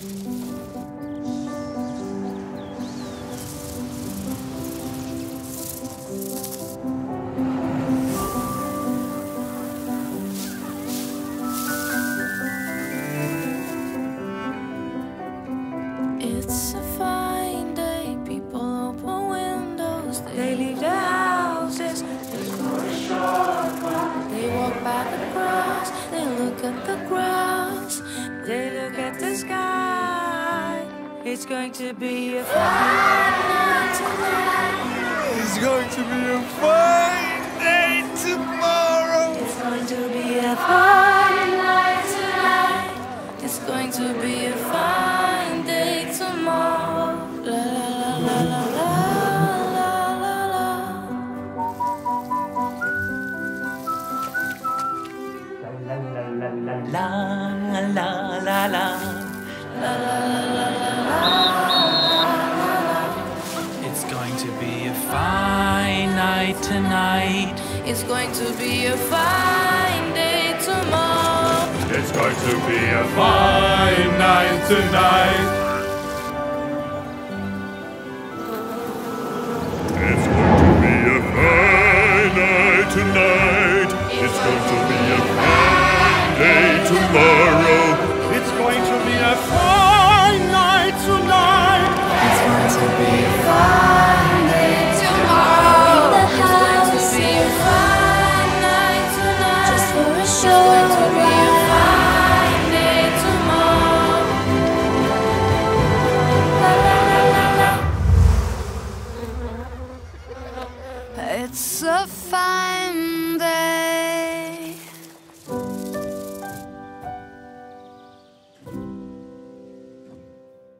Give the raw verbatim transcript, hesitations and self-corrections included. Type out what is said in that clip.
It's a fine day, people open windows, they leave their houses just for a short while. They walk by the grass, they look at the grass, they look at the sky. It's going to be a fine night tonight. It's going to be a fine day tomorrow. It's going to be a fine night tonight. It's going to be a fine day tomorrow. La la la la la la la la la la la la. It's going to be a fine night tonight. It's going to be a fine day tomorrow. It's going to be a fine night tonight. It's going to be a fine night tonight. It's going to be a fine day tomorrow. It's going to be a fine